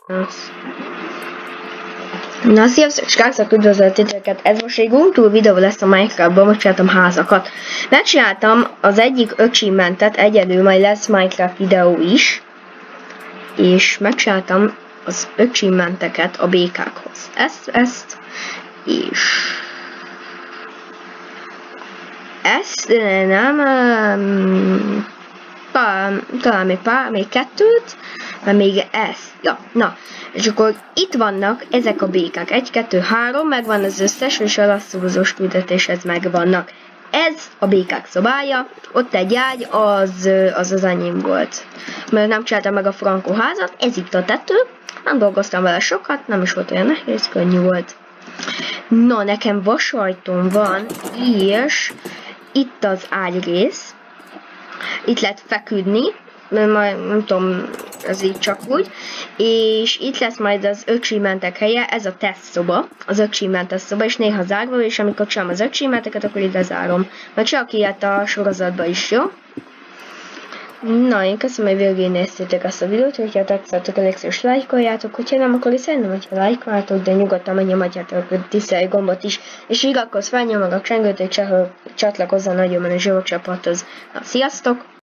Na, sziasztok, srácok, üdvözlök titeket! Ez most egy Google videó lesz a Minecraftban, most csináltam házakat. Megcsináltam az egyik achievementet, egyedül majd lesz Minecraft videó is. És megcsináltam az achievementeket a békákhoz. Ezt, és... Ezt nem... talán még kettőt, mert még ezt. Ja, na, és akkor itt vannak ezek a békák. 1, 2, 3, megvan az összes, és a lasszúzós küldetéshez megvannak. Ez a békák szobája, ott egy ágy, az enyém volt. Mert nem csináltam meg a frankó házat, ez itt a tető, nem dolgoztam vele sokat, nem is volt olyan nehéz, könnyű volt. Na, nekem vasajtom van, és itt az ágyrész. Itt lehet feküdni, majd nem tudom, ez így csak úgy, és itt lesz majd az achievementek helye, ez a tesztszoba, az achievement szoba, és néha zárva, és amikor csinálom az achievementeket, akkor ide zárom. Mert csak ilyet a sorozatban is, jó? Na, én köszönöm, hogy végig néztétek ezt a videót, hogyha tetszettek, elég lájkoljátok, hogyha nem, akkor is szerintem, hogyha lájkoljátok, de nyugodtan megnyomatjátok a dislike gombot is, és igazhoz felnyomod a csengőt, hogy csatlakozzon nagyon menő zsó csapathoz. Na, sziasztok!